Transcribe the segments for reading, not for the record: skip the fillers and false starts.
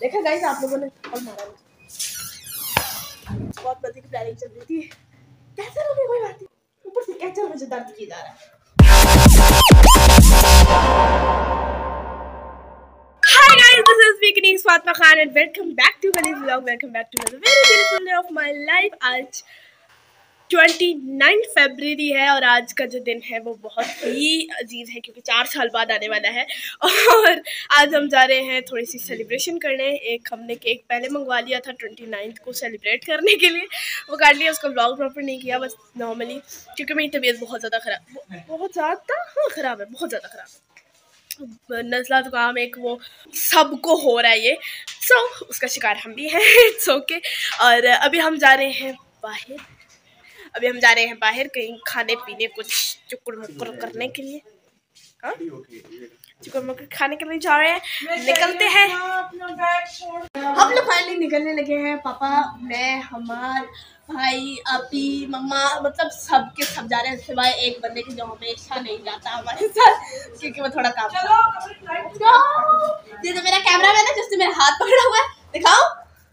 देखा गाइस आप लोगों ने और मारा मुझे। बहुत मजे की प्लानिंग चल रही थी, कैसे लोगे कोई बात नहीं, ऊपर से कैचर मुझे दर्द किया जा रहा है। Hi guys, this is Viknesh Fatma Khan and welcome back to Venice vlog. Welcome back to another very beautiful day of my life. आज 29 फरवरी है और आज का जो दिन है वो बहुत ही अजीज है क्योंकि 4 साल बाद आने वाला है। और आज हम जा रहे हैं थोड़ी सी सेलिब्रेशन करने। एक हमने केक पहले मंगवा लिया था 29 को सेलिब्रेट करने के लिए, वो काट लिया, उसका ब्लॉग प्रॉपर नहीं किया, बस नॉर्मली, क्योंकि मेरी तबीयत बहुत ज़्यादा ख़राब है, बहुत ज़्यादा ख़राब है। नज़ला जुकाम एक वो सबको हो रहा है ये, उसका शिकार हम भी हैं। It's okay. और अभी हम जा रहे हैं बाहर, कहीं खाने पीने कुछ चुकुर मुकुर करने के लिए। हाँ, चुकुर मुकुर खाने के लिए जा रहे हैं, निकलते हैं। हम लोग फाइनली निकलने लगे हैं, पापा, मैं, हमार भाई, आपी, मम्मा, मतलब सब जा रहे हैं, सिवाय एक बंदे की जो हमेशा नहीं जाता हमारे साथ क्योंकि वो थोड़ा काम। ये तो मेरा कैमरा मैन है जिसने मेरा हाथ पकड़ा हुआ है, दिखाओ,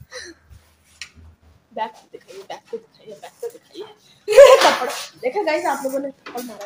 बैक को दिखाइए। देखा गाइस आप लोगों ने और मारा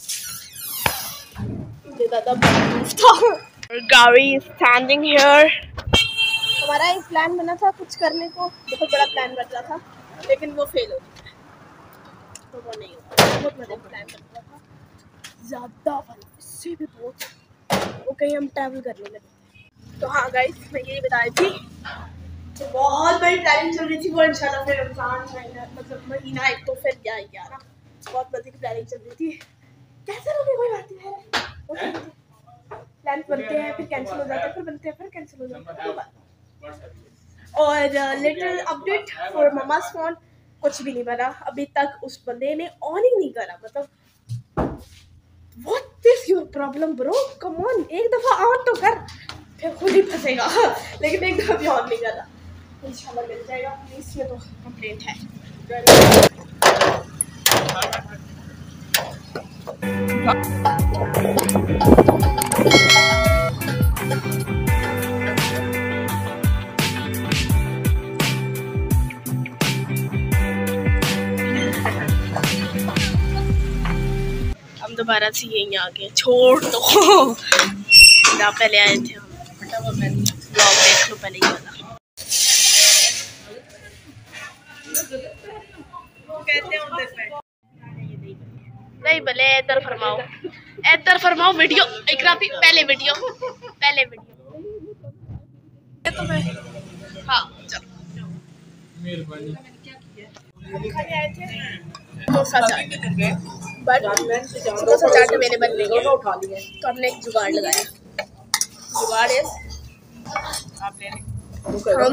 मुझे दादा। गाड़ी स्टैंडिंग हियर। हमारा एक प्लान बना था कुछ करने को, बहुत बड़ा प्लान बन रहा था, लेकिन वो फेल हो गया, तो वो नहीं हुआ। बहुत बड़ा प्लान बन रहा था, ज़्यादा वाला, इससे भी बहुत, वो कहीं हम ट्रैवल करने लगे। तो हाँ गाइस, मैं यही बता रही थी, तो बहुत बड़ी प्लानिंग चल रही थी, वो इंशाल्लाह फिर रमज़ान मतलब महीना एक तो फिर क्या ना, बहुत बड़ी प्लानिंग चल रही थी, कैसे लोगे कोई बात नहीं है, प्लान बनते हैं फिर कैंसिल हो जाते हैं, फिर बनते हैं फिर कैंसिल हो जाते हैं। और little update for mamma's phone, कुछ भी नहीं बना अभी तक, उस बंदे ने ऑन ही नहीं करा। मतलब what is your problem bro, come on, एक दफा ऑन तो कर, फिर खुद ही फंसेगा। लेकिन एक दफा भी ऑन नहीं करा, इंशाल्लाह मिल जाएगा। इसमें तो कंप्लेंट है। हम दोबारा से यहीं आ गए, छोड़ दो। जहाँ पहले आए थे हम, ब्लॉग देख लो पहले ही वाला। नहीं भले इधर फरमाओ वीडियो, इकराफी पहले वीडियो। तो मैं, हाँ चलो, खाने आए थे समोसा चाट, बट समोसा चाट अवेलेबल नहीं है, तो हमने एक जुगाड़ लगाया। जुगाड़ है हम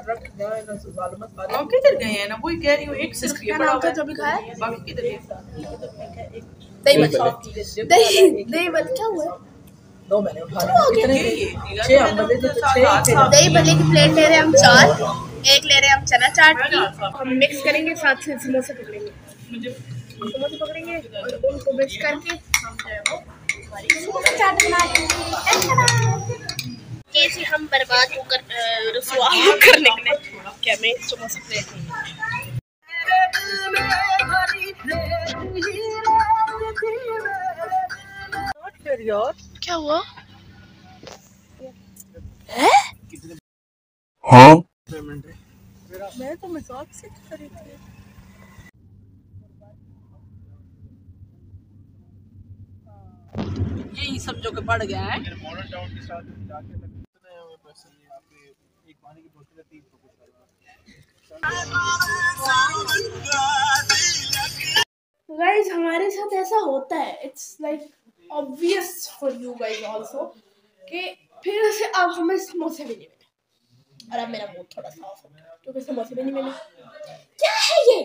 किधर गए हैं ना, वही कह रही हूँ, एक सिर्फ क्या नाम था जो भी खाया, बाकी किधर गए? दही बल क्या हुआ? दही भल्ले की प्लेट ले रहे हैं हम 4, एक ले रहे हैं हम चना चाट की, हम मिक्स करेंगे, साथ से समोसे पकड़ेंगे और उनको मिक्स करके हम समोसा चाट बना लेंगे। कैसे हम बर्बाद होकर रसवा होकर निकले कि हमें समोसा प्लेट नहीं। क्या हुआ है? हाँ? मैं तो मजाक से कर रही थी। यही सब जो के बढ़ गया है। गाइस हमारे साथ ऐसा होता है, it's like obvious for you guys also कि फिर से अब हमें समोसे भी नहीं मिले, और अब मेरा मूड थोड़ा सा ऑफ हो गया क्योंकि समोसे भी नहीं मिले। क्या है ये,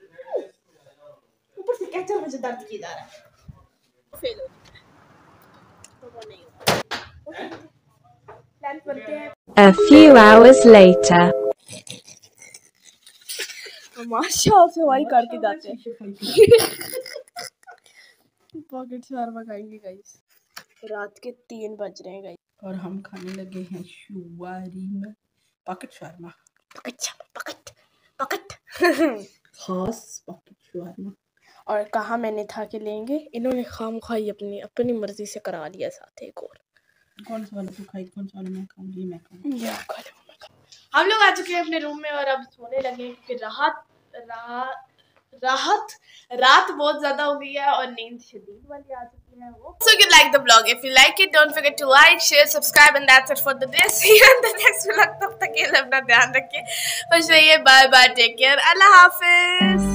ऊपर से कैचर मुझे दर्द किया जा रहा है, फेल हो गया, तो वो नहीं हुआ। प्लान करते हैं। A few hours later. माशाल्लाह से वही करके जाते हैं। पॉकेट शर्मा खाएंगे गाइस, रात के 3 बज रहे हैं गाइस, और हम खाने लगे हैं शुवारीम। पॉकेट शर्मा, पकट खास पॉकेट शर्मा। और कहा मैंने था कि लेंगे, इन्होंने खामखाई अपनी मर्जी से करा लिया साथ एक और। कौन सा वाला तू खाई, कौन सा वाला मैं खाऊंगी? मैं खाऊंगी। हम लोग आ चुके हैं अपने रूम में और अब सोने लगे क्योंकि रात बहुत ज्यादा हो गई है और नींद शदीद वाली आ चुकी है। वो so you like the vlog, if you like it don't forget to like, share, subscribe and that's it for the day. See you in the next vlog. तब तक के लिए अपना ध्यान रखिए, खुश रहिए, बाय बाय, टेक केयर, अल्लाह हाफिज।